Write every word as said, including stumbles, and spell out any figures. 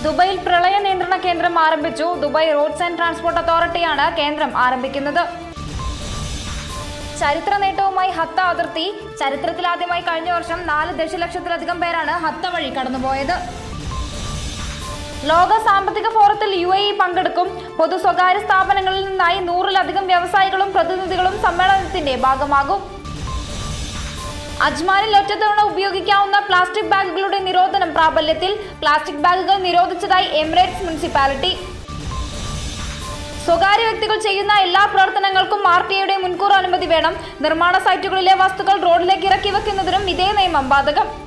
ദുബൈയിൽ പ്രളയ നിയന്ത്രണ കേന്ദ്രം ആരംഭിച്ചു. ദുബായ് റോഡ്സ് ആൻഡ് ട്രാൻസ്പോർട്ട് അതോറിറ്റിയാണ് കേന്ദ്രം ആരംഭിക്കുന്നത്. ചരിത്ര നേട്ടവുമായി ഹത്ത അതിർത്തി. ചരിത്രത്തിലാദ്യമായി കഴിഞ്ഞ വർഷം നാല് ദശലക്ഷത്തിലധികം പേരാണ് ഹത്ത വഴി കടന്നുപോയത്. ലോക സാമ്പത്തിക ഫോറത്തിൽ യു എ ഇ പങ്കെടുക്കും. പൊതു സ്വകാര്യ സ്ഥാപനങ്ങളിൽ നിന്നായി നൂറിലധികം വ്യവസായികളും പ്രതിനിധികളും സമ്മേളനത്തിന്റെ ഭാഗമാകും. അജ്മാനിൽ ഒറ്റത്തവണ ഉപയോഗിക്കാവുന്ന പ്ലാസ്റ്റിക് ബാഗുകളുടെ നിരോധനം പ്രാബല്യത്തിൽ. പ്ലാസ്റ്റിക് ബാഗുകൾ നിരോധിച്ചതായി എമിറേറ്റ്സ് മുനിസിപ്പാലിറ്റി. സ്വകാര്യ വ്യക്തികൾ ചെയ്യുന്ന എല്ലാ പ്രവർത്തനങ്ങൾക്കും ആർ ടി ഐയുടെ മുൻകൂർ അനുമതി വേണം. നിർമ്മാണ സൈറ്റുകളിലെ വസ്തുക്കൾ റോഡിലേക്ക് ഇറക്കി വെക്കുന്നതിനും ഇതേ നിയമം ബാധകം.